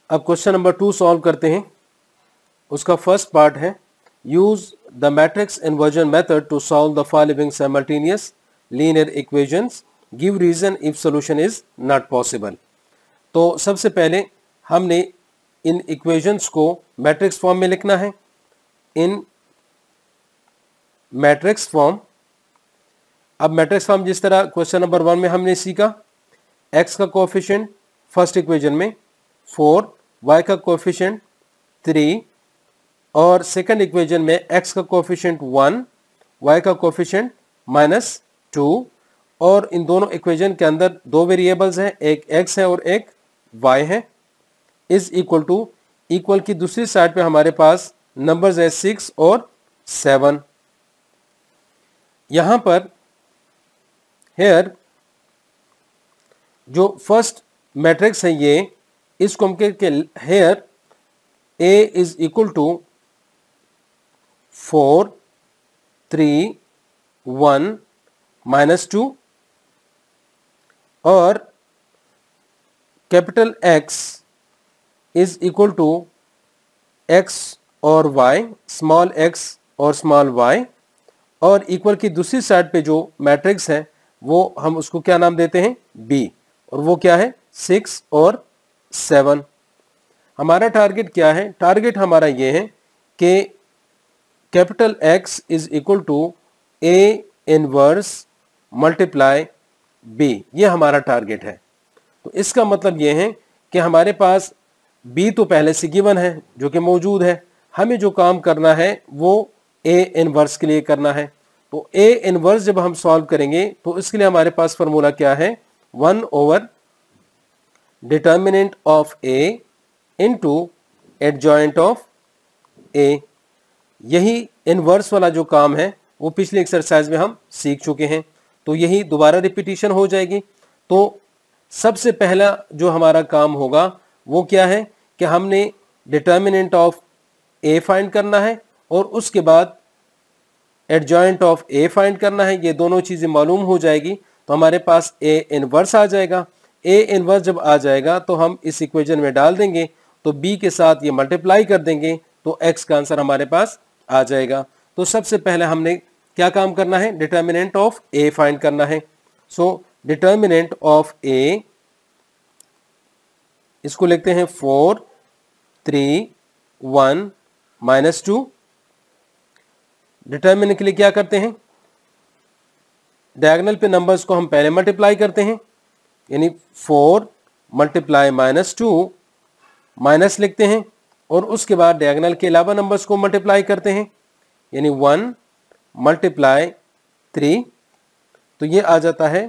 अब question number 2 solve करते हैं। उसका फर्स्ट पार्ट है use the matrix inversion method to solve the following simultaneous linear equations, give reason if solution is not possible. तो सबसे पहले हमने इन इक्वेशंस को मैट्रिक्स फॉर्म में लिखना है, इन मैट्रिक्स फॉर्म। अब मैट्रिक्स फॉर्म जिस तरह क्वेश्चन नंबर 1 में हमने सीखा, x का कोएफिशिएंट फर्स्ट इक्वेशन में 4, y का कोएफिशिएंट 3 और सेकंड इक्वेशन में x का कोएफिशिएंट 1, y का कोएफिशिएंट -2 और इन दोनों इक्वेशन के अंदर दो वेरिएबल्स हैं, एक x है और एक y है। इज इक्वल टू, इक्वल की दूसरी साइड पे हमारे पास नंबर्स है 6 और 7। यहां पर हेयर जो फर्स्ट मैट्रिक्स है ये, इसको हम कहते हैं here A is equal to 4, 3, 1, -2 और capital X is equal to X और Y, स्मॉल x और स्मॉल y, और इक्वल की दूसरी साइड पे जो मैट्रिक्स है वो हम उसको क्या नाम देते हैं, B, और वो क्या है 6 और 7। हमारा टारगेट क्या है, टारगेट हमारा ये है कि capital X is equal to A inverse multiply B, ये हमारा टारगेट है। तो इसका मतलब ये है कि हमारे पास B तो पहले से गिवन है जो कि मौजूद है, हमें जो काम करना है वो A इनवर्स के लिए करना है। तो A इनवर्स जब हम सॉल्व करेंगे तो इसके लिए हमारे पास फॉर्मूला क्या है, 1 over determinant of A into adjoint of A। यही इनवर्स वाला जो काम है वो पिछले एक्सरसाइज में हम सीख चुके हैं, तो यही दोबारा रिपीटिशन हो जाएगी। तो सबसे पहला जो हमारा काम होगा वो क्या है कि हमने डिटर्मिनेंट ऑफ A फाइंड करना है और उसके बाद एडजॉइंट ऑफ A फाइंड करना है। ये दोनों चीजें मालूम हो जाएगी तो हमारे पास A इनवर्स आ जाएगा। A इनवर्स जब आ जाएगा तो हम इस इक्वेशन में डाल देंगे, तो B के साथ ये मल्टीप्लाई कर देंगे तो X का आंसर हमारे पास आ जाएगा। तो सबसे पहले हमने क्या काम करना है, डिटर्मिनेंट ऑफ A फाइंड करना है। सो डिटर्मिनेंट ऑफ A, इसको लिखते हैं 4, 3, 1, -2। डिटर्मिनेंट के लिए क्या करते हैं, डायगोनल पे नंबर्स को हम पहले मल्टीप्लाई करते हैं, यानी 4 मल्टीप्लाई -2 माइनस लिखते हैं और उसके बाद डायगोनल के अलावा नंबर्स को मल्टीप्लाई करते हैं, यानी 1 मल्टीप्लाई 3, तो ये आ जाता है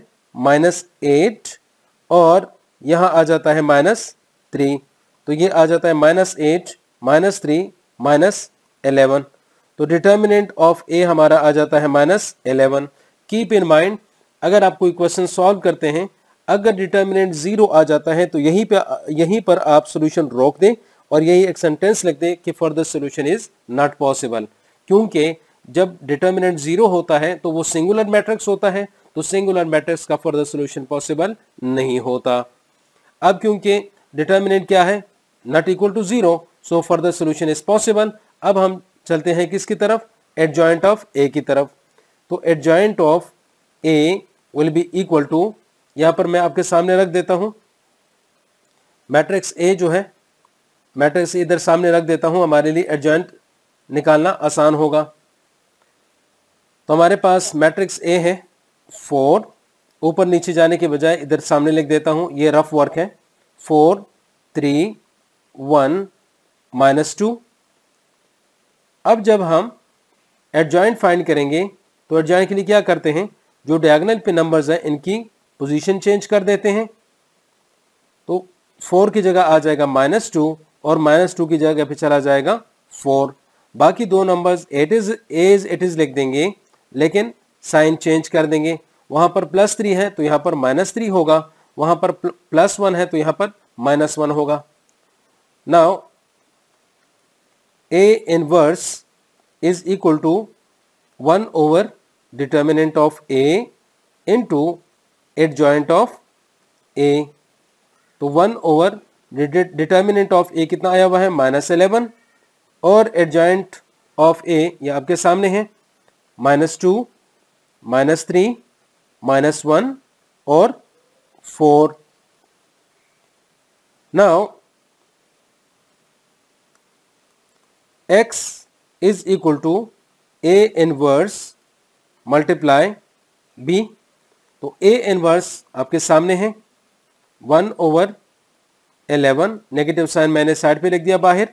-8 और यहाँ आ जाता है -3, तो ये आ जाता है -8 -3 -11। तो डिटर्मिनेंट ऑफ A हमारा आ जाता है -11। कीप इन माइंड, अगर आप कोई क्वेश्चन सॉल्व करते हैं, अगर डिटर्मिनेंट 0 आ जाता है तो यहीं पर आप सॉल्यूशन रोक दें और यही एक सेंटेंस लिख दें कि further solution is not possible. क्योंकि जब डिटर्मिनेंट 0 होता है तो वो सिंगुलर मैट्रिक्स होता है, तो सिंगुलर मैट्रिक्स का फर्दर सॉल्यूशन पॉसिबल नहीं होता। अब क्योंकि डिटर्मिनेंट क्या है, not equal to 0, so further solution is possible. अब हम चलते हैं किसकी तरफ, एडजॉइंट ऑफ A की तरफ। तो adjoint of A will be equal to, यहां पर मैं आपके सामने रख देता हूं मैट्रिक्स A जो है, मैट्रिक्स इधर सामने रख देता हूं, हमारे लिए एडजॉइंट निकालना आसान होगा। तो हमारे पास मैट्रिक्स A है 4, ऊपर नीचे जाने के बजाय इधर सामने लिख देता हूं, ये रफ वर्क है, 4, 3, 1, -2। अब जब हम एडजॉइंट फाइंड करेंगे तो एडजॉइंट के लिए क्या करते हैं, जो डायगोनल पे नंबर्स हैं इनकी पोजीशन चेंज कर देते हैं। तो 4 की जगह आ जाएगा -2 और -2 की जगह पे चला जाएगा 4। बाकी दो नंबर्स इट इज लिख देंगे, लेकिन साइन चेंज कर देंगे। वहां पर +3 है तो यहां पर -3 होगा, वहां पर +1 है तो यहां पर -1 होगा। Now A inverse is equal to 1 over determinant of A into adjoint of A। तो 1 over डिटर्मिनेंट ऑफ ए कितना आया हुआ है -11 और एडजॉइंट ऑफ ए ये आपके सामने है -2 -3 -1 और 4। Now x is equal to a inverse multiply b। तो a इनवर्स आपके सामने है 1/11, नेगेटिव साइन मैंने साइड पे लिख दिया बाहर,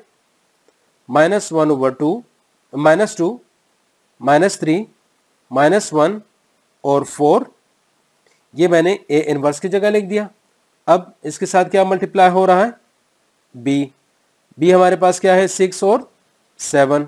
-1/2 -2 -3 -1 और 4, ये मैंने a इनवर्स की जगह लिख दिया। अब इसके साथ क्या मल्टीप्लाई हो रहा है b हमारे पास क्या है 6 और 7।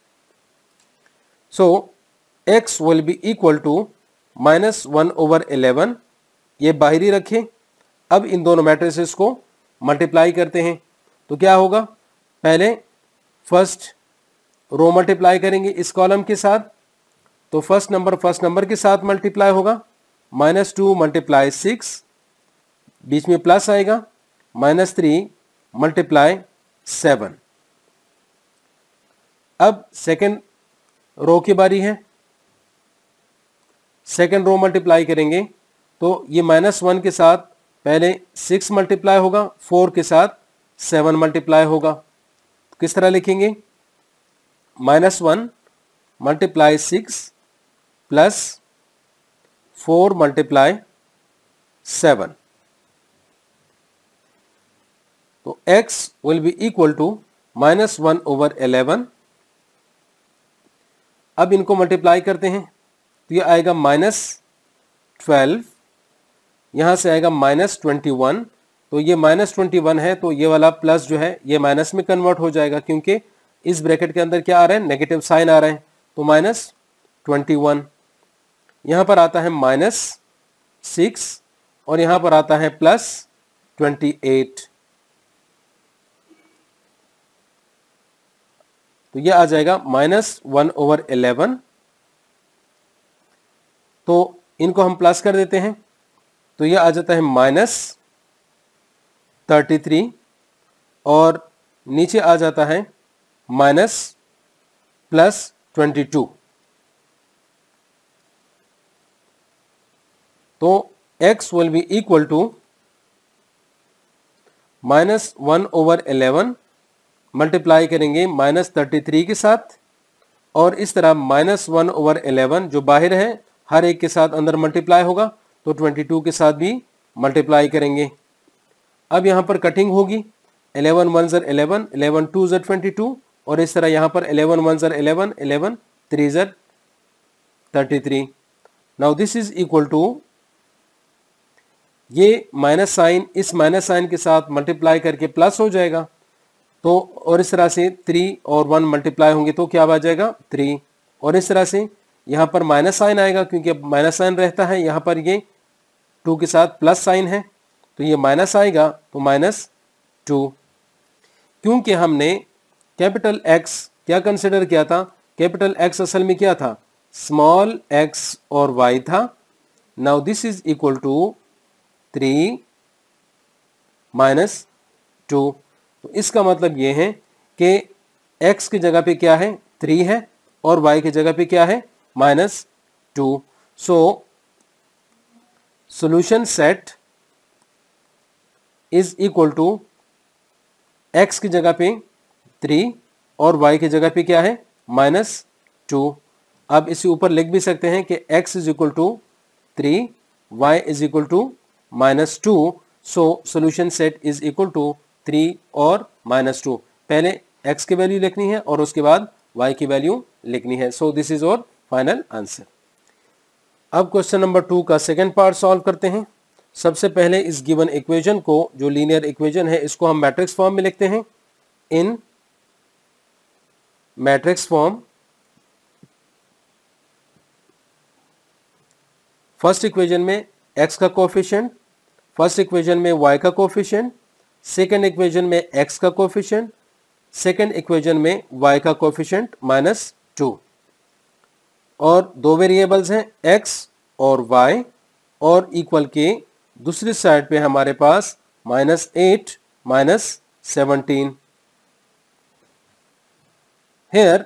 So x will be equal to -1/11, ये बाहरी रखें। अब इन दोनों मैट्रिसेस को मल्टीप्लाई करते हैं तो क्या होगा, पहले फर्स्ट रो मल्टीप्लाई करेंगे इस कॉलम के साथ, तो फर्स्ट नंबर के साथ मल्टीप्लाई होगा, -2 मल्टीप्लाई 6, बीच में प्लस आएगा, -3 मल्टीप्लाई 7। अब सेकेंड रो की बारी है, सेकेंड रो मल्टीप्लाई करेंगे तो ये -1 के साथ पहले 6 मल्टीप्लाई होगा, 4 के साथ 7 मल्टीप्लाई होगा। तो किस तरह लिखेंगे, -1 मल्टीप्लाई 6 प्लस 4 मल्टीप्लाई 7। तो x will be equal to -1/11। अब इनको मल्टीप्लाई करते हैं तो ये आएगा -12, यहाँ से आएगा -21, तो ये -21 है तो ये वाला प्लस जो है ये माइनस में कन्वर्ट हो जाएगा, क्योंकि इस ब्रैकेट के अंदर क्या आ रहा है, नेगेटिव साइन आ रहा है, तो -21। यहाँ पर आता है -6 और यहाँ पर आता है +28, तो ये आ जाएगा -1/11। तो इनको हम प्लस कर देते हैं तो ये आ जाता है -33 और नीचे आ जाता है -+22। तो x will be equal to -1/11 multiply करेंगे -33 के साथ, और इस तरह -1/11 जो बाहर है हर एक के साथ अंदर मल्टीप्लाई होगा, तो 22 के साथ भी मल्टीप्लाई करेंगे। अब यहाँ पर कटिंग होगी, 11 1 11, 11 2 22, और इस तरह यहाँ पर 11 1 11, 11 3 33। Now this is equal to, ये माइनस साइन इस माइनस साइन के साथ मल्टीप्लाई करके प्लस हो जाएगा, तो और इस तरह से 3 और 1 मल्टीप्लाई होंगे तो क्या आ जाएगा 3, और इस तरह से यहाँ पर माइनस साइन आएगा, क्योंकि अब माइनस साइन रहता है, यहाँ पर ये 2 के साथ प्लस साइन है तो ये माइनस आएगा, तो -2। क्योंकि हमने कैपिटल X क्या कंसिडर किया था, कैपिटल X असल में क्या था, स्मॉल x और y था। Now this is equal to 3 -2। तो इसका मतलब ये है कि x की जगह पे क्या है 3 है और y की जगह पे क्या है -2। So solution set is equal to x की जगह पे 3 और y की जगह पे क्या है -2। अब इसे ऊपर लिख भी सकते हैं कि x is equal to 3, y is equal to -2। So solution set is equal to 3 और -2। पहले x की वैल्यू लिखनी है और उसके बाद y की वैल्यू लिखनी है। So this is our final answer. अब क्वेश्चन नंबर 2 का सेकेंड पार्ट सॉल्व करते हैं। सबसे पहले इस गिवन इक्वेशन को, जो लीनियर इक्वेशन है, इसको हम मैट्रिक्स फॉर्म में लिखते हैं। In matrix form, first equation में x का कोफिशिएंट, फर्स्ट इक्वेशन में y का कोफिशिएंट, सेकेंड इक्वेशन में x का कोफिशिएंट, सेकेंड इक्वेशन में y का कोफिशिएंट -2, और दो वेरिएबल्स हैं x और y, और इक्वल के दूसरी साइड पे हमारे पास -8 minus 17. Here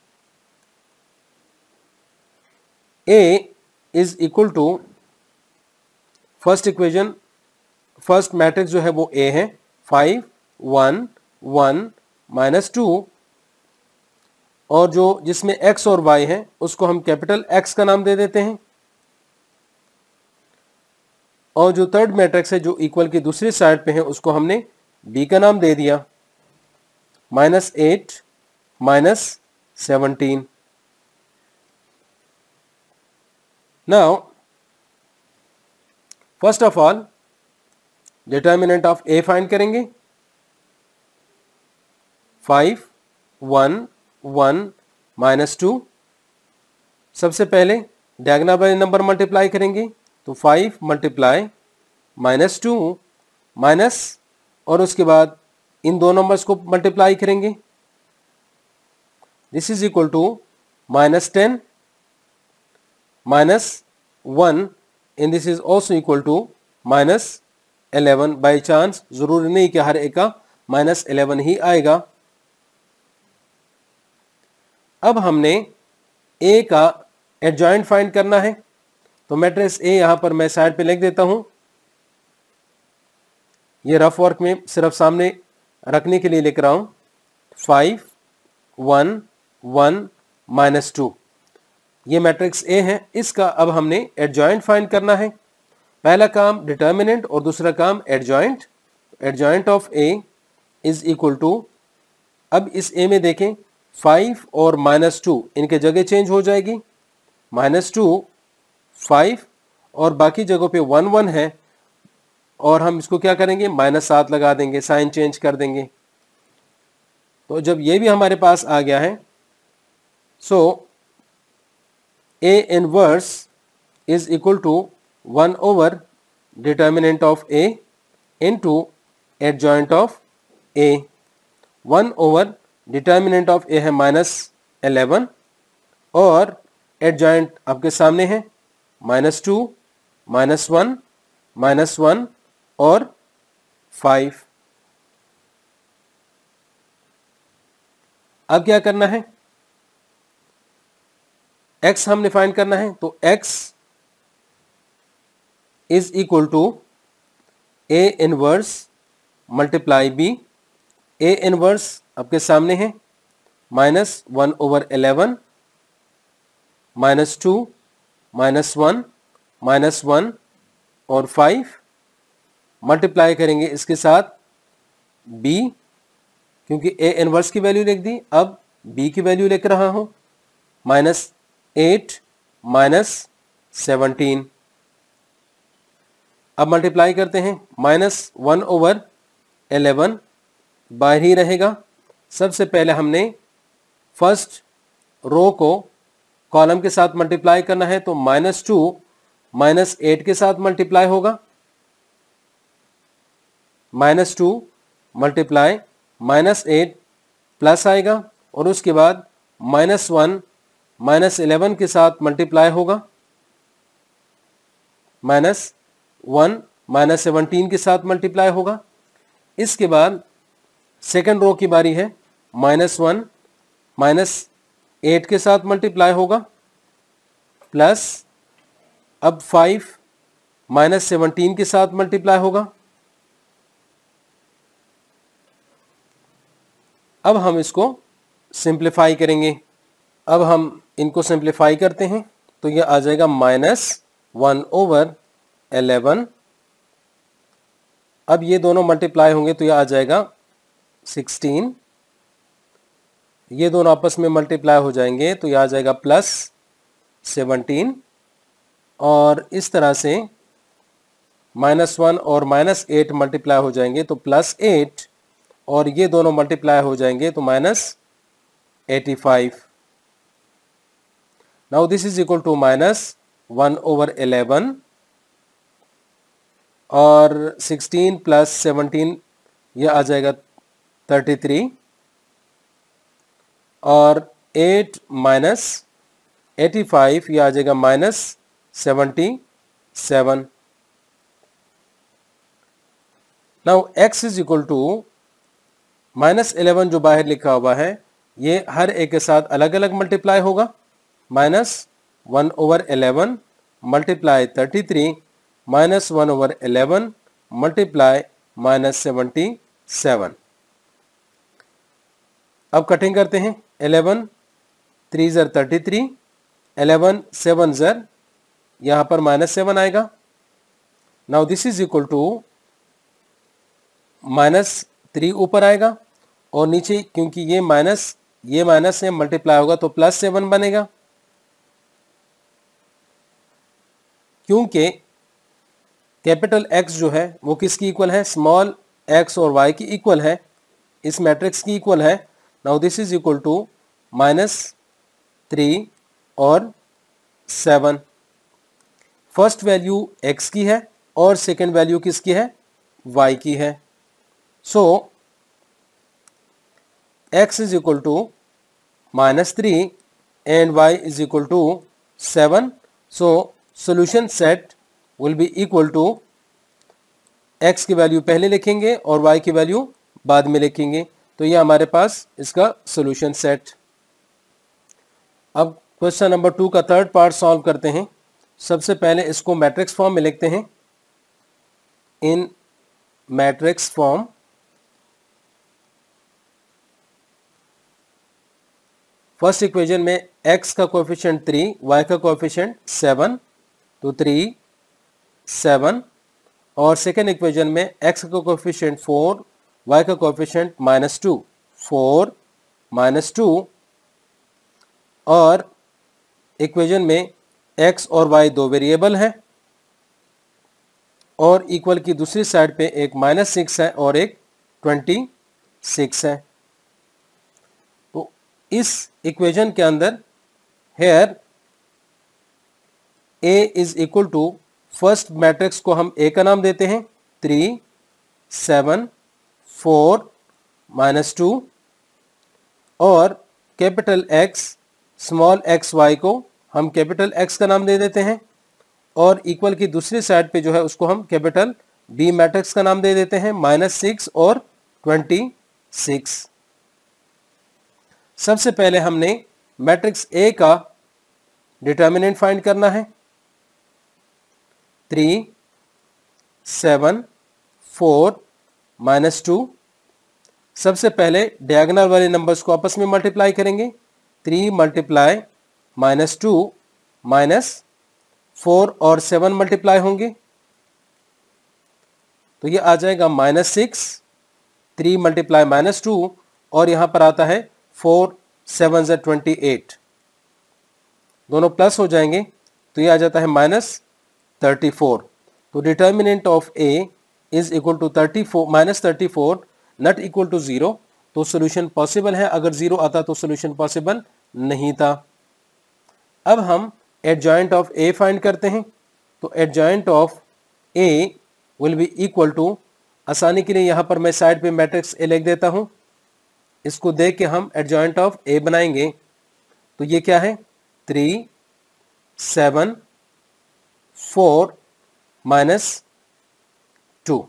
A is equal to first equation, first matrix जो है वो A है, 5 1 1 -2, और जो जिसमें x और y है उसको हम कैपिटल X का नाम दे देते हैं, और जो थर्ड मैट्रिक्स है जो इक्वल की दूसरी साइड पे है उसको हमने B का नाम दे दिया, -8 -17. Now first of all determinant of A find करेंगे. 5 1 1 -2. सबसे पहले डायगोनल बाय नंबर मल्टीप्लाई करेंगे, तो 5 मल्टीप्लाई -2 माइनस, और उसके बाद इन दो नंबर्स को मल्टीप्लाई करेंगे. This is equal to -10 -1 and this is also equal to -11. By chance, जरूरी नहीं कि हर एक का -11 ही आएगा. अब हमने A का एडजॉइंट फाइंड करना है, तो मैट्रिक्स A यहां पर मैं साइड पे लिख देता हूं. ये रफ वर्क में सिर्फ सामने रखने के लिए लिख रहा हूं. 5 1 1 -2 ये मैट्रिक्स A है. इसका अब हमने एडजॉइंट फाइंड करना है. पहला काम डिटर्मिनेंट और दूसरा काम adjoint. Adjoint of A is equal to, अब इस A में देखें 5 और -2 इनके जगह चेंज हो जाएगी, -2 5 और बाकी जगहों पे 1 1 है, और हम इसको क्या करेंगे, -7 लगा देंगे, साइन चेंज कर देंगे. तो जब ये भी हमारे पास आ गया है, सो A inverse is equal to 1 over determinant of A into adjoint of A. 1 over determinant of A है -11, और adjoint आपके सामने है -2 -1 -1 और 5. अब क्या करना है, x हमने फाइंड करना है, तो x is equal to A inverse multiply B. A inverse आपके सामने है -1 over 11 -2 -1 -1 और 5. मल्टीप्लाई करेंगे इसके साथ B, क्योंकि A इनवर्स की वैल्यू लिख दी, अब B की वैल्यू लिख रहा हूं, -8 -17. अब मल्टीप्लाई करते हैं, -1 over 11 बाहर ही रहेगा. सबसे पहले हमने फर्स्ट रो को कॉलम के साथ मल्टीप्लाई करना है, तो -2 -8 के साथ मल्टीप्लाई होगा, -2 मल्टीप्लाई -8 प्लस आएगा, और उसके बाद -1 -11 के साथ मल्टीप्लाई होगा, -1 -17 के साथ मल्टीप्लाई होगा. इसके बाद सेकंड रो की बारी है, -1 -8 के साथ मल्टीप्लाई होगा, प्लस अब 5 -17 के साथ मल्टीप्लाई होगा. अब हम इसको सिंप्लीफाई करेंगे. अब हम इनको सिंप्लीफाई करते हैं, तो यह आ जाएगा -1 over 11. अब ये दोनों मल्टीप्लाई होंगे तो यह आ जाएगा 16. ये दोनों आपस में मल्टीप्लाई हो जाएंगे तो यह आ जाएगा +17, और इस तरह से -1 और -8 मल्टीप्लाई हो जाएंगे तो +8, और ये दोनों मल्टीप्लाई हो जाएंगे तो -85. Now this is equal to -1 over 11, और 16 + 17 यह आ जाएगा 33, और 8 - 85 यह आ जाएगा -77. Now x is equal to -11 जो बाहर लिखा हुआ है ये हर एक के साथ अलग अलग मल्टीप्लाई होगा। -1/11 मल्टीप्लाई 33 -1/11 मल्टीप्लाई -77। अब कटिंग करते हैं। 11 3 ज़र 33, 11 7 ज़र यहाँ पर -7 आएगा। Now this is equal to -3 ऊपर आएगा और नीचे क्योंकि ये माइनस है मल्टीप्लाई होगा तो +7 बनेगा। क्योंकि कैपिटल X जो है वो किसकी इक्वल है, स्मॉल x और y की इक्वल है, इस मैट्रिक्स की इक्वल है। Now this is equal to -3 और 7। फर्स्ट वैल्यू x की है और सेकेंड वैल्यू किसकी है, y की है। So x is equal to -3 and y is equal to 7। So solution set will be equal to x की वैल्यू पहले लिखेंगे और y की वैल्यू बाद में लिखेंगे। तो ये हमारे पास इसका solution set। अब क्वेश्चन नंबर 2 का थर्ड पार्ट सॉल्व करते हैं। सबसे पहले इसको मैट्रिक्स फॉर्म में लिखते हैं। In matrix form first equation में x का कोएफिशिएंट 3, y का कोएफिशिएंट 7, तो 3 7, और सेकेंड इक्वेशन में x का कोएफिशिएंट 4, y का कोएफिशिएंट -2, 4 -2, और इक्वेशन में x और y दो वेरिएबल हैं और इक्वल की दूसरी साइड पे एक -6 है और एक 26 है। तो इस इक्वेशन के अंदर here a is equal to first matrix को हम a का नाम देते हैं 3 7 4 -2, और capital X small x y को हम कैपिटल X का नाम दे देते हैं, और इक्वल की दूसरी साइड पे जो है उसको हम कैपिटल B मैट्रिक्स का नाम दे देते हैं -6 और 26। सबसे पहले हमने मैट्रिक्स A का डिटर्मिनेंट फाइंड करना है। 3 7 4 -2। सबसे पहले डायगोनल वाले नंबर्स को आपस में मल्टीप्लाई करेंगे। 3 मल्टीप्लाई -2 -4 और 7 मल्टीप्लाई होंगे तो ये आ जाएगा -6, 3 मल्टीप्लाई -2, और यहां पर आता है 4 7 ज़ 28, दोनों प्लस हो जाएंगे तो ये आ जाता है -34। तो determinant of A is equal to 34 -34 not equal to 0। तो सोल्यूशन पॉसिबल है, अगर 0 आता तो सोल्यूशन पॉसिबल नहीं था। अब हम एडजॉइंट ऑफ A फाइंड करते हैं। तो adjoint of A will be equal to, आसानी के लिए यहाँ पर मैं साइड पे मैट्रिक्स A लिख देता हूँ, इसको देख के हम एडजॉइंट ऑफ A बनाएंगे। तो ये क्या है, 3 7 4 -2।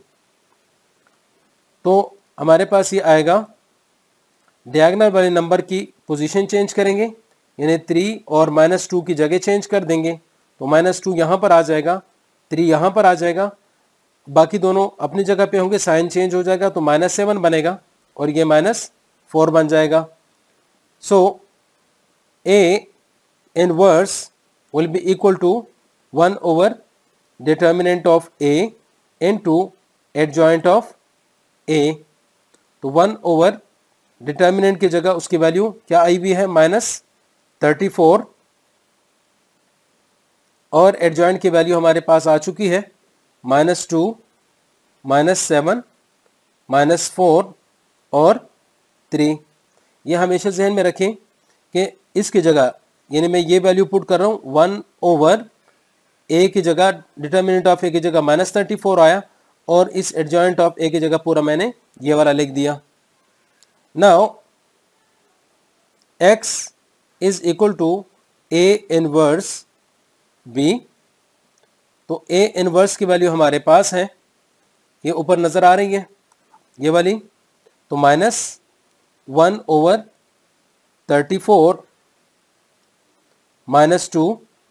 तो हमारे पास ये आएगा, डायगोनल वाले नंबर की पोजीशन चेंज करेंगे, यानी 3 और -2 की जगह चेंज कर देंगे। तो -2 यहाँ पर आ जाएगा, 3 यहाँ पर आ जाएगा, बाकी दोनों अपनी जगह पे होंगे, साइन चेंज हो जाएगा तो -7 बनेगा और ये -4 बन जाएगा। So A inverse will be equal to 1 over determinant of A into adjoint of A। तो 1 ओवर डिटर्मिनेंट की जगह उसकी वैल्यू क्या आई हुई है, -34, और एडजॉइंट की वैल्यू हमारे पास आ चुकी है -2 -7 -4 और 3। ये हमेशा जहन में रखें कि इसकी जगह, यानी मैं ये वैल्यू पुट कर रहा हूँ 1 ओवर A की जगह, डिटर्मिनेंट ऑफ A की जगह -34 आया, और इस एडजॉइंट ऑफ A की जगह पूरा मैंने ये वाला लिख दिया। Now X is equal to A inverse B। तो A इनवर्स की वैल्यू हमारे पास है ये ऊपर नज़र आ रही है ये वाली, तो -1/34 -2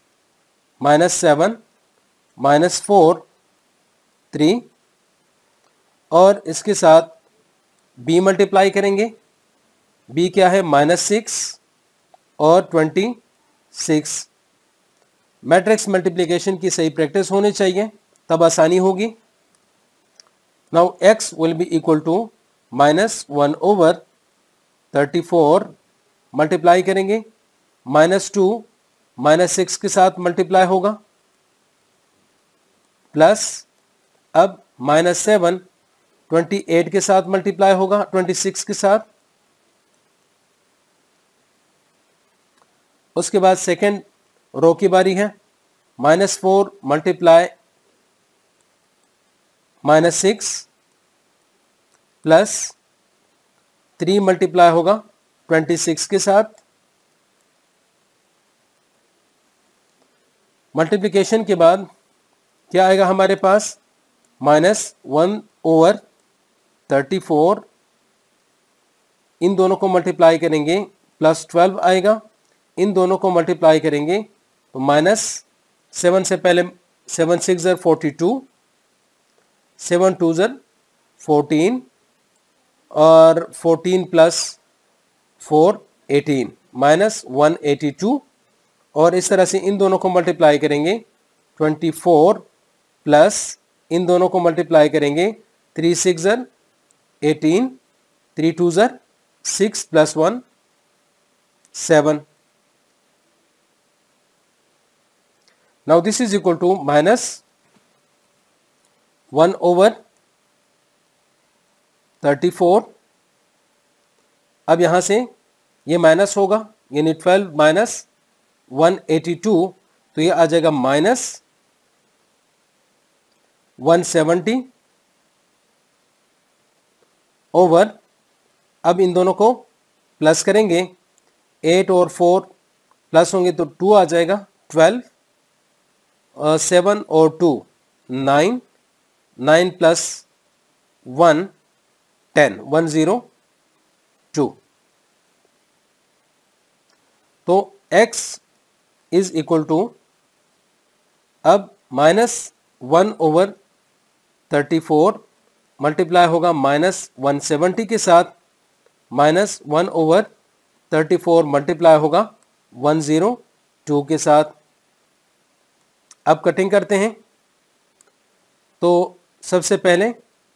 -7 -4 3, और इसके साथ b मल्टीप्लाई करेंगे। b क्या है? -6 और 26। मैट्रिक्स मल्टीप्लिकेशन की सही प्रैक्टिस होनी चाहिए, तब आसानी होगी। Now x will be equal to -1/34 multiply करेंगे, -2 -6 के साथ मल्टीप्लाई होगा, प्लस अब -7 28 के साथ मल्टीप्लाई होगा 26 के साथ। उसके बाद सेकेंड रो की बारी है, -4 मल्टीप्लाई -6 प्लस 3 मल्टीप्लाई होगा 26 के साथ। मल्टीप्लिकेशन के बाद क्या आएगा हमारे पास? -1/34, इन दोनों को मल्टीप्लाई करेंगे प्लस 12 आएगा, इन दोनों को मल्टीप्लाई करेंगे तो -7 से पहले 7 6 42, 7 2 14 और 14 प्लस 4 18 -182, और इस तरह से इन दोनों को मल्टीप्लाई करेंगे 24 प्लस इन दोनों को मल्टीप्लाई करेंगे 3 6 18, 3 2 6 plus 1 7। Now this is equal to -1/34। अब यहां से ये माइनस होगा, यानी 12 माइनस 182, तो ये आ जाएगा -170 ओवर, अब इन दोनों को प्लस करेंगे, 8 और 4 प्लस होंगे तो 2 आ जाएगा, 12 7 और 2 9, 9 प्लस 1 10 102। तो x इज इक्वल टू, अब -1/34 मल्टीप्लाई होगा -170 के साथ, -1/34 मल्टीप्लाई होगा 102 के साथ। अब कटिंग करते हैं, तो सबसे पहले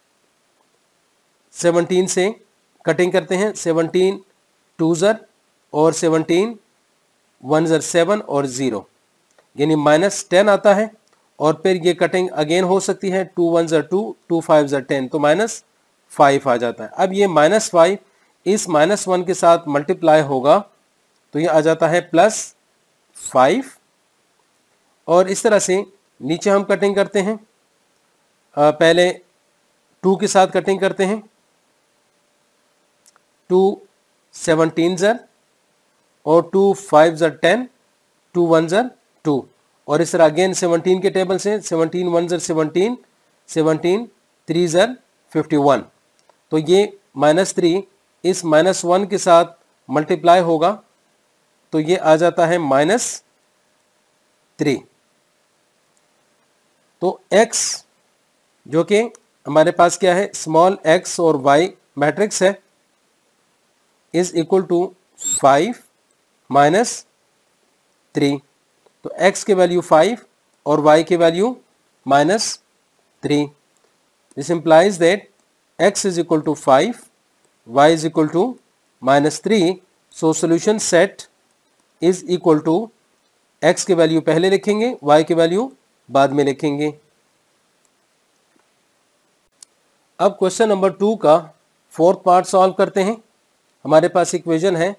17 से कटिंग करते हैं, 17 2 और 17 1 7 और 0, यानी -10 आता है, और फिर ये कटिंग अगेन हो सकती है, 2 1 2, 2 5 10, तो -5 आ जाता है। अब ये -5 इस -1 के साथ मल्टीप्लाई होगा तो ये आ जाता है +5, और इस तरह से नीचे हम कटिंग करते हैं। पहले 2 के साथ कटिंग करते हैं, 2 17 और 2 5 10, 2 1 2, और इस तरह अगेन 17 के टेबल से 17 1 17, 17 3 51, तो ये -3 इस -1 के साथ मल्टीप्लाई होगा तो ये आ जाता है -3। तो x जो कि हमारे पास क्या है, स्मॉल x और y मैट्रिक्स है, इज इक्वल टू 5 -3। तो x के वैल्यू 5 और y के value -3। This implies that x is equal to 5, y is equal to -3। So solution set is equal to, x के वैल्यू पहले लिखेंगे, y के वैल्यू बाद में लिखेंगे। अब क्वेश्चन नंबर 2 का 4th पार्ट सॉल्व करते हैं। हमारे पास इक्वेशन है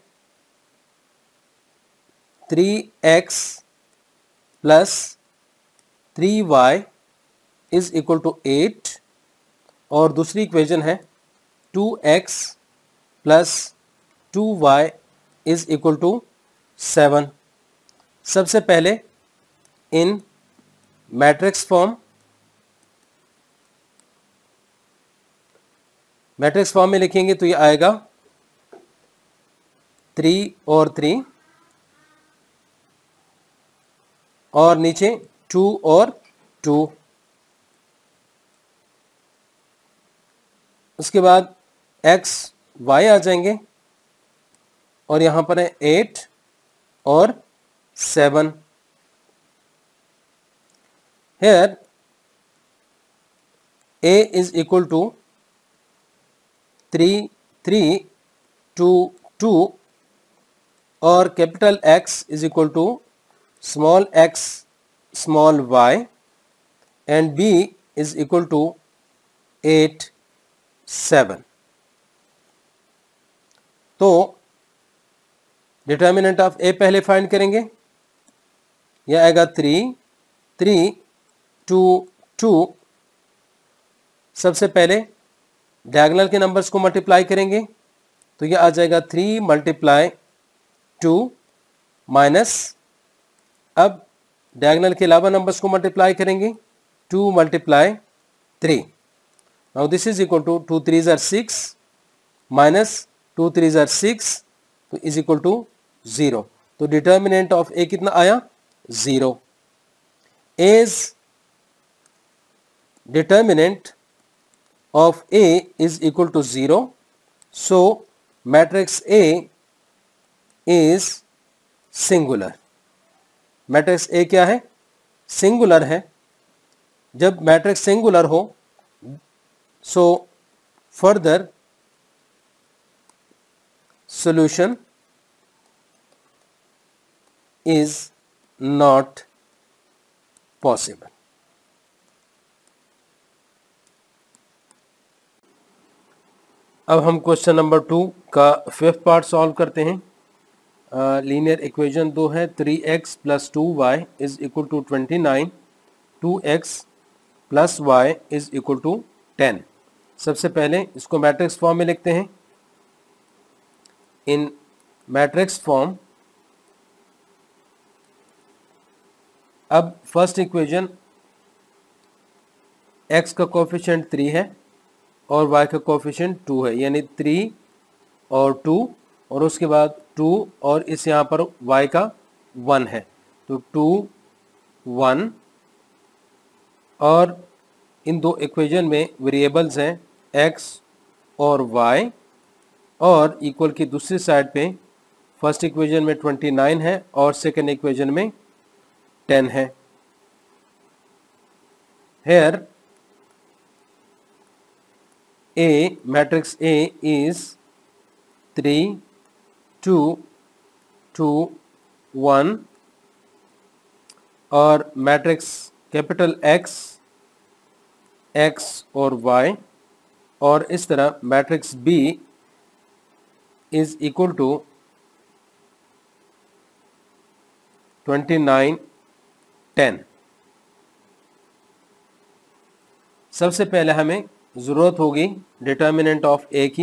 3x plus 3y is equal to 8, और दूसरी इक्वेशन है 2x plus 2y is equal to 7। सबसे पहले in matrix form matrix form में लिखेंगे तो ये आएगा 3 और 3 और नीचे 2 और 2। उसके बाद x y आ जाएंगे और यहां पर है 8 और 7। Here a is equal to 3 3 2 2 और capital X is equal to small x small y and b is equal to 8 7। तो डिटर्मिनेंट ऑफ a पहले फाइंड करेंगे। यह आएगा 3 3 2 2। सबसे पहले डायगोनल के नंबर्स को मल्टीप्लाई करेंगे तो यह आ जाएगा 3 मल्टीप्लाई 2 माइनस, अब डायगोनल के अलावा नंबर्स को मल्टीप्लाई करेंगे 2 multiply 3। Now this is equal to 2 3s are 6 minus 2 3s are 6 तो इज इक्वल टू 0। तो डिटर्मिनेंट ऑफ a कितना आया 0। As determinant of A is equal to 0, so matrix A is singular। Matrix A क्या है singular है। जब matrix singular हो so further solution is not possible। अब हम क्वेश्चन नंबर 2 का 5th पार्ट सॉल्व करते हैं। लीनियर इक्वेशन 2 है 3x + 2y is equal to 29, 2x + y is equal to 10। सबसे पहले इसको मैट्रिक्स फॉर्म में लिखते हैं। इन मैट्रिक्स फॉर्म अब फर्स्ट इक्वेशन x का कोएफिशिएंट 3 है और y का कोएफिशिएंट 2 है, यानी 3 और 2 और उसके बाद 2 और इस यहाँ पर y का 1 है तो 2 1। और इन दो इक्वेशन में वेरिएबल्स हैं x और y और इक्वल की दूसरी साइड पे फर्स्ट इक्वेशन में 29 है और सेकेंड इक्वेशन में 10 है। Here A matrix A is 3 2 2 1 और मैट्रिक्स कैपिटल X X और Y और इस तरह matrix B is equal to 29 10। सबसे पहले हमें ज़रूरत होगी डिटर्मिनेंट ऑफ A की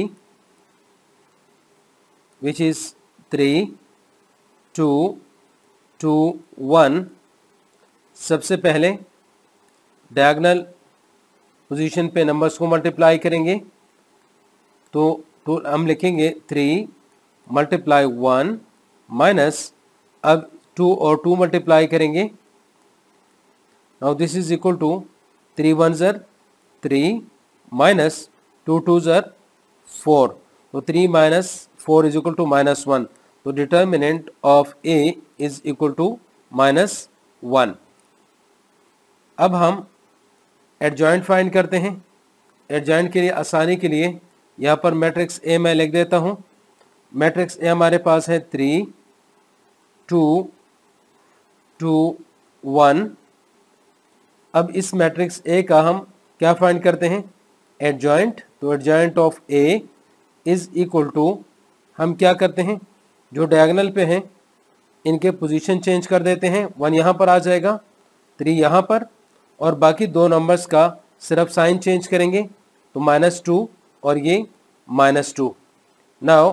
विच इज़ 3 2 2 1। सबसे पहले डायगोनल पोजीशन पे नंबर्स को मल्टीप्लाई करेंगे तो हम लिखेंगे 3 मल्टीप्लाई 1 माइनस, अब 2 और 2 मल्टीप्लाई करेंगे। Now this is equal to 3 1s are 3 minus 2 2s are 4 तो 3 माइनस 4 इज इक्वल टू -1। तो determinant of A is equal to -1। अब हम एडजॉइंट फाइंड करते हैं। एडजॉइंट के लिए आसानी के लिए यहाँ पर मैट्रिक्स A मैं लिख देता हूँ। मैट्रिक्स A हमारे पास है 3 2 2 1। अब इस मैट्रिक्स A का हम क्या फाइंड करते हैं एडजॉइंट। तो adjoint of A is equal to हम क्या करते हैं जो डायगोनल पे हैं इनके पोजीशन चेंज कर देते हैं। 1 यहाँ पर आ जाएगा, 3 यहाँ पर और बाकी दो नंबर्स का सिर्फ साइन चेंज करेंगे तो -2 और ये -2। Now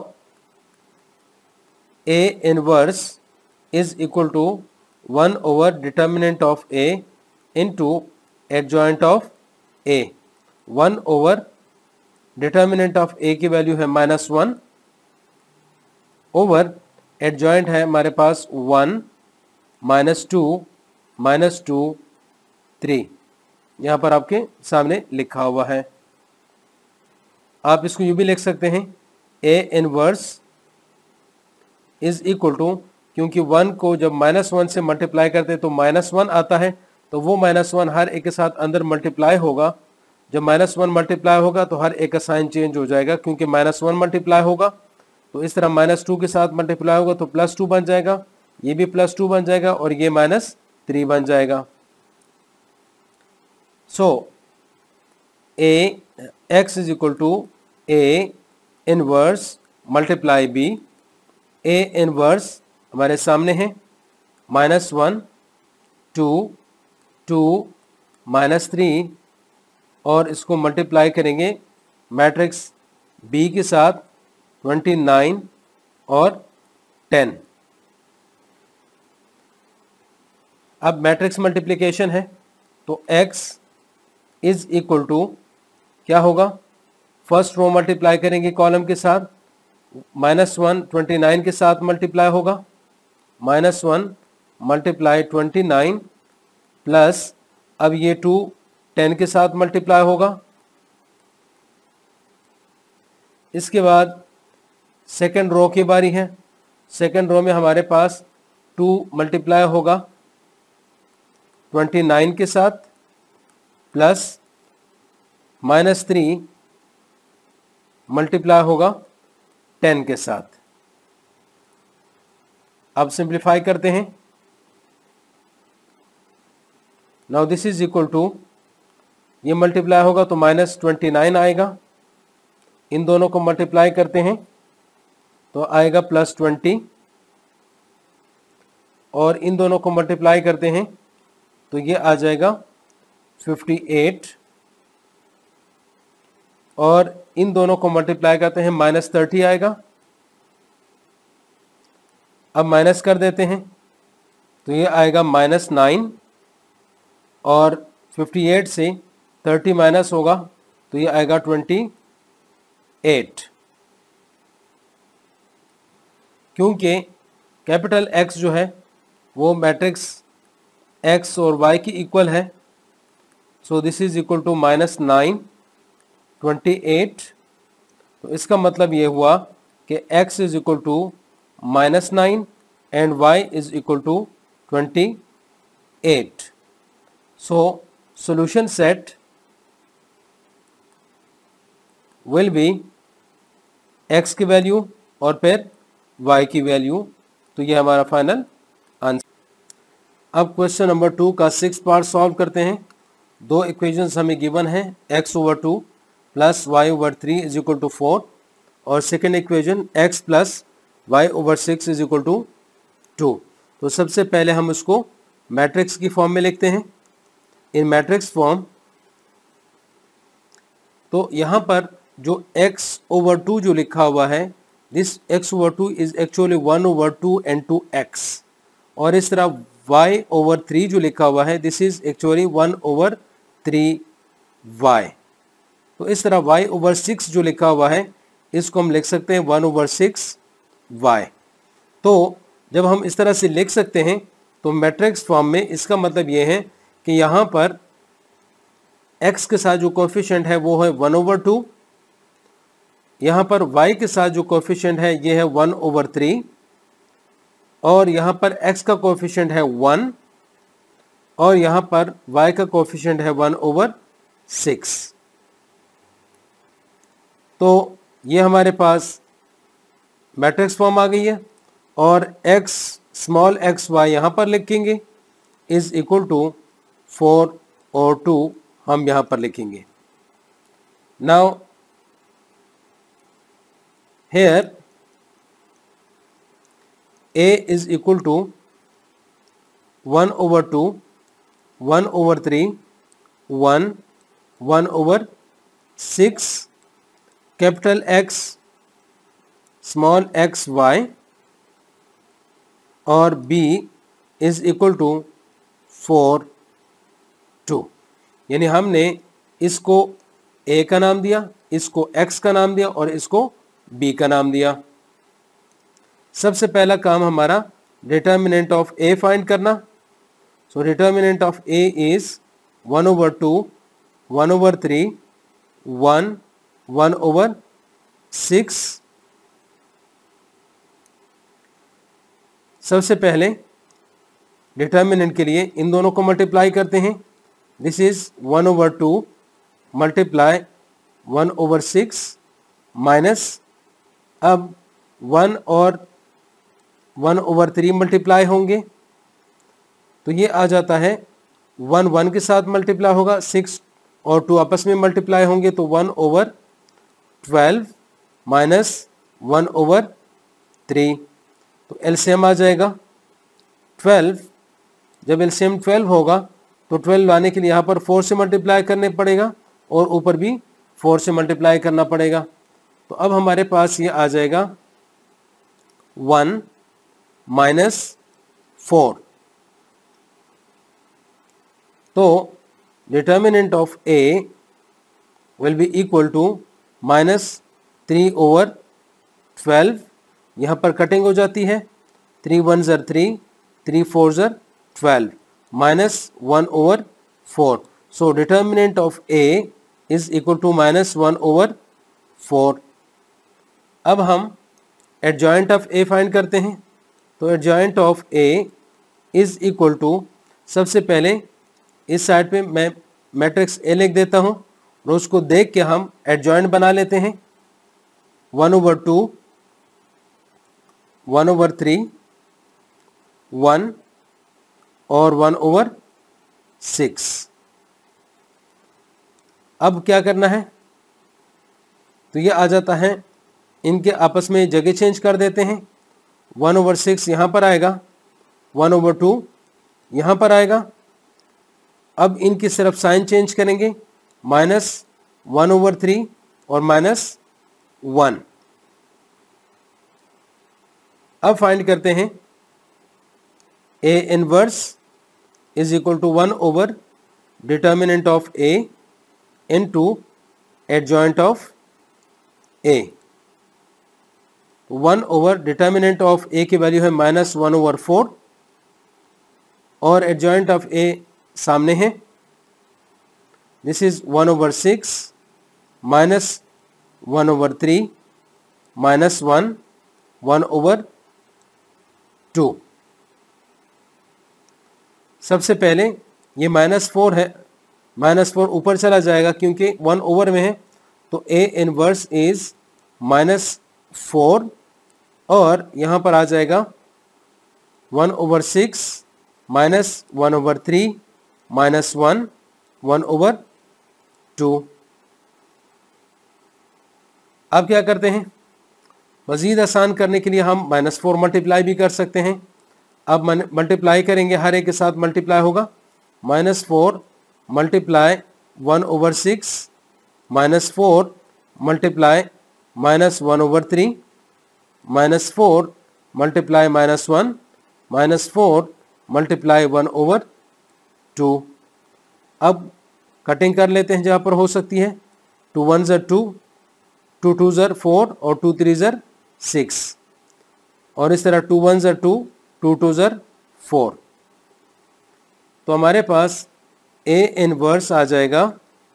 A inverse is equal to 1 over determinant of A into adjoint of A। 1 over determinant of A की वैल्यू है -1 ओवर एडजॉइंट है हमारे पास 1 -2 -2 3, यहाँ पर आपके सामने लिखा हुआ है। आप इसको यूँ भी लिख सकते हैं A inverse is equal to, क्योंकि 1 को जब -1 से मल्टीप्लाई करते हैं तो -1 आता है, तो वो -1 हर एक के साथ अंदर मल्टीप्लाई होगा। जब -1 मल्टीप्लाई होगा तो हर एक का साइन चेंज हो जाएगा, क्योंकि -1 मल्टीप्लाई होगा तो इस तरह -2 के साथ मल्टीप्लाई होगा तो +2 बन जाएगा, ये भी +2 बन जाएगा और ये -3 बन जाएगा। So A x is equal to A inverse multiply B. A inverse हमारे सामने है -1 2 2 -3 और इसको मल्टीप्लाई करेंगे मैट्रिक्स बी के साथ 29 और 10। अब मैट्रिक्स मल्टीप्लिकेशन है तो x इज इक्वल टू क्या होगा, फर्स्ट रो मल्टीप्लाई करेंगे कॉलम के साथ, -1 29 के साथ मल्टीप्लाई होगा, -1 मल्टीप्लाई 29 प्लस अब ये 2 10 के साथ मल्टीप्लाई होगा। इसके बाद सेकेंड रो की बारी है। सेकेंड रो में हमारे पास 2 मल्टीप्लाई होगा 29 के साथ प्लस -3 मल्टीप्लाई होगा 10 के साथ। अब सिंप्लीफाई करते हैं। Now this is equal to, ये मल्टीप्लाई होगा तो -29 आएगा, इन दोनों को मल्टीप्लाई करते हैं तो आएगा +20 और इन दोनों को मल्टीप्लाई करते हैं तो ये आ जाएगा 58 और इन दोनों को मल्टीप्लाई करते हैं -30 आएगा। अब माइनस कर देते हैं तो ये आएगा -9 और 58 से 30 माइनस होगा तो ये आएगा 28। क्योंकि कैपिटल X जो है वो मैट्रिक्स X और Y की इक्वल है, so this is equal to -9 28। तो इसका मतलब ये हुआ कि X is equal to -9 and Y is equal to 28। So solution set will be x की वैल्यू और फिर y की वैल्यू। तो ये हमारा फाइनल आंसर। अब क्वेश्चन नंबर 2 का 6th पार्ट सॉल्व करते हैं। दो इक्वेशंस हमें गिवन है, x/2 plus y/3 is equal to 4 और second equation x plus y/6 is equal to 2। तो सबसे पहले हम उसको मैट्रिक्स की फॉर्म में लिखते हैं, इन मैट्रिक्स फॉर्म। तो यहाँ पर जो x/2 जो लिखा हुआ है, this x/2 is actually 1/2 and 2x, और इस तरह y/3 जो लिखा हुआ है, दिस इज एक्चुअली 1/3y। तो इस तरह y/6 जो लिखा हुआ है इसको हम लिख सकते हैं 1/6y। तो जब हम इस तरह से लिख सकते हैं तो मैट्रिक्स फॉर्म में इसका मतलब ये है कि यहाँ पर x के साथ जो कोएफिशिएंट है वो है 1/2, यहाँ पर y के साथ जो कोएफिशिएंट है ये है 1/3 और यहाँ पर x का कोएफिशिएंट है 1 और यहाँ पर y का कोएफिशिएंट है 1/6। तो ये हमारे पास मैट्रिक्स फॉर्म आ गई है और x स्मॉल xy यहाँ पर लिखेंगे इज इक्वल टू 4 और 2 हम यहाँ पर लिखेंगे। Now here a is equal to 1/2 1/3 1 1/6 capital X small xy और b is equal to 4 2। यानी हमने इसको a का नाम दिया, इसको x का नाम दिया और इसको b का नाम दिया। सबसे पहला काम हमारा डिटर्मिनेंट ऑफ a फाइंड करना। So determinant of a is 1/2, 1/3, 1, 1/6। सबसे पहले डिटर्मिनेंट के लिए इन दोनों को मल्टीप्लाई करते हैं। दिस इज 1/2 मल्टीप्लाई 1/6 माइनस, अब 1 और 1/3 मल्टीप्लाई होंगे तो ये आ जाता है 1 1 के साथ मल्टीप्लाई होगा, 6 और 2 आपस में मल्टीप्लाई होंगे तो 1/12 माइनस 1/3, तो एलसीएम आ जाएगा 12। जब एलसीएम 12 होगा तो 12 लाने के लिए यहाँ पर 4 से मल्टीप्लाई करने पड़ेगा और ऊपर भी 4 से मल्टीप्लाई करना पड़ेगा। तो अब हमारे पास ये आ जाएगा 1 माइनस 4। तो determinant of a will be equal to -3/12। यहाँ पर कटिंग हो जाती है, 3 1 ज़र 3, 3 4 ज़र 12 minus 1/4। So determinant of a is equal to -1/4। अब हम एडजॉइंट ऑफ a फाइंड करते हैं। तो adjoint of a is equal to, सबसे पहले इस साइड पे मैं मैट्रिक्स A लिख देता हूँ और उसको देख के हम एडजॉइंट बना लेते हैं। 1/2, 1/3, 1 और 1/6। अब क्या करना है, तो ये आ जाता है, इनके आपस में जगह चेंज कर देते हैं। 1/6 यहाँ पर आएगा, 1/2 यहाँ पर आएगा। अब इनकी सिर्फ साइन चेंज करेंगे, -1/3 और -1। अब फाइंड करते हैं A inverse is equal to 1 determinant of A into adjoint of A। 1 determinant of A की वैल्यू है -1/4 और एडजॉइंट ऑफ A सामने है। This is 1/6 minus 1/3 minus 1, 1/2। सबसे पहले ये -4 है, -4 ऊपर चला जाएगा क्योंकि 1 ओवर में है, तो A इनवर्स इज -4 और यहाँ पर आ जाएगा 1/6 माइनस 1/3 माइनस 1, 1/2। अब क्या करते हैं, मज़ीद आसान करने के लिए हम -4 मल्टीप्लाई भी कर सकते हैं। अब मल्टीप्लाई करेंगे, हर एक के साथ मल्टीप्लाई होगा। -4 मल्टीप्लाई 1/6 -4 मल्टीप्लाई -1/3 -4 मल्टीप्लाई -1 -4 मल्टीप्लाई 1/2। अब कटिंग कर लेते हैं जहाँ पर हो सकती है। 2 1 ज़र 2, 2 2 ज़र 4 और 2 3 ज़र 6 और इस तरह 2 1 ज़र 2, 2 2 ज़र 4। तो हमारे पास A इनवर्स आ जाएगा,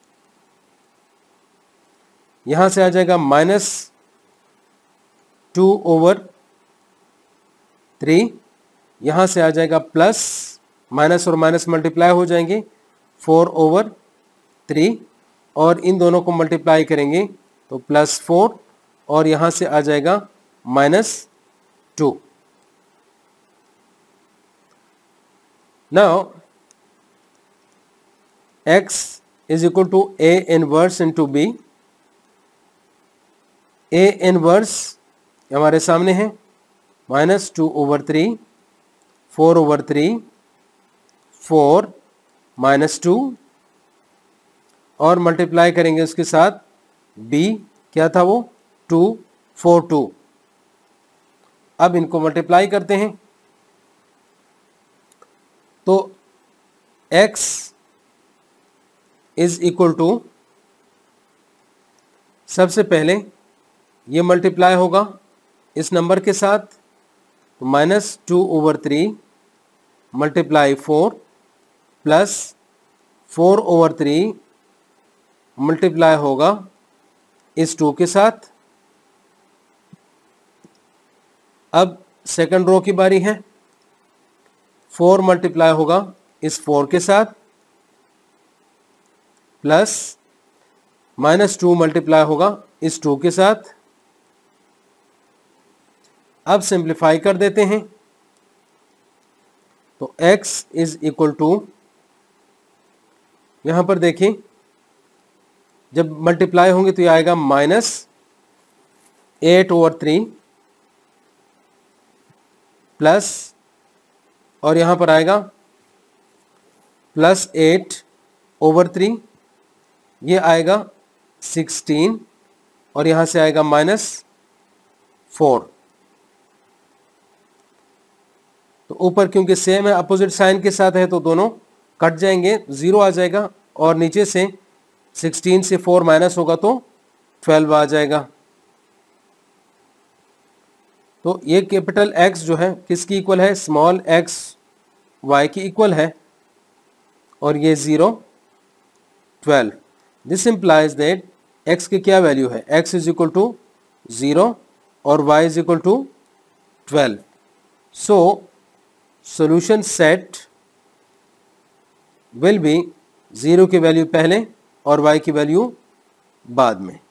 यहाँ से आ जाएगा -2/3, यहाँ से आ जाएगा प्लस, माइनस और माइनस मल्टीप्लाई हो जाएंगे 4/3 और इन दोनों को मल्टीप्लाई करेंगे तो +4 और यहाँ से आ जाएगा -2। Now x is equal to A inverse into B। A inverse हमारे सामने है, -2/3, 4/3, 4 -2 और मल्टीप्लाई करेंगे उसके साथ b, क्या था वो 2 4 2। अब इनको मल्टीप्लाई करते हैं तो x इज इक्वल टू सबसे पहले ये मल्टीप्लाई होगा इस नंबर के साथ, तो -2/3 मल्टीप्लाई 4 प्लस 4/3 मल्टीप्लाई होगा इस 2 के साथ। अब सेकंड रो की बारी है, 4 मल्टीप्लाई होगा इस 4 के साथ प्लस -2 मल्टीप्लाई होगा इस 2 के साथ। अब सिंप्लीफाई कर देते हैं, तो x इज इक्वल टू, यहां पर देखिए जब मल्टीप्लाई होंगे तो ये आएगा -8/3 प्लस, और यहां पर आएगा +8/3, ये आएगा 16 और यहां से आएगा -4। तो ऊपर क्योंकि सेम है अपोजिट साइन के साथ है तो दोनों कट जाएंगे, 0 आ जाएगा, और नीचे से 16 से 4 माइनस होगा तो 12 आ जाएगा। तो ये कैपिटल X जो है किसकी इक्वल है, स्मॉल x y की इक्वल है, और ये 0 12। दिस इंप्लाइज दैट x की क्या वैल्यू है, x इज इक्वल टू 0 और y is equal to 12। So solution set will be 0 की वैल्यू पहले और y की वैल्यू बाद में।